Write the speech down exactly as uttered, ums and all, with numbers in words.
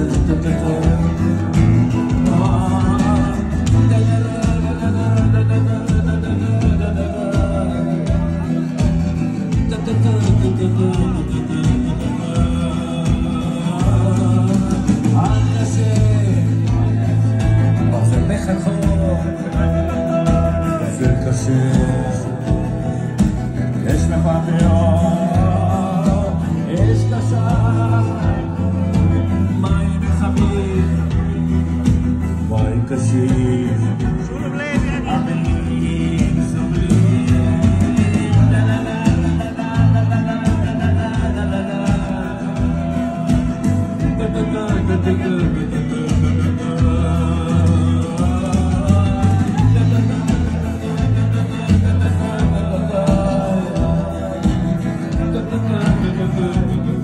יש מחפיות, יש קשה, מים חמים, מים קשים, עמלים סובלים, לה לה לה לה לה לה לה לה לה לה